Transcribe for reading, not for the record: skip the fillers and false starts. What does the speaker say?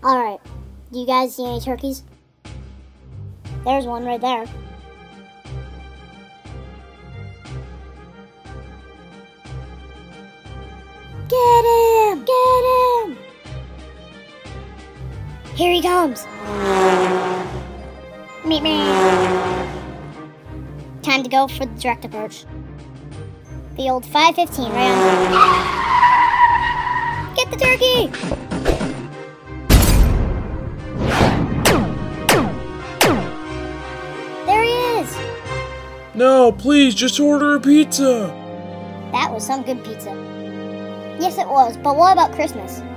Alright, do you guys see any turkeys? There's one right there. Get him! Get him! Here he comes! Meet me! Time to go for the direct approach. The old 515 right on. Get the turkey! There he is! No, please, just order a pizza! That was some good pizza. Yes, it was, but what about Christmas?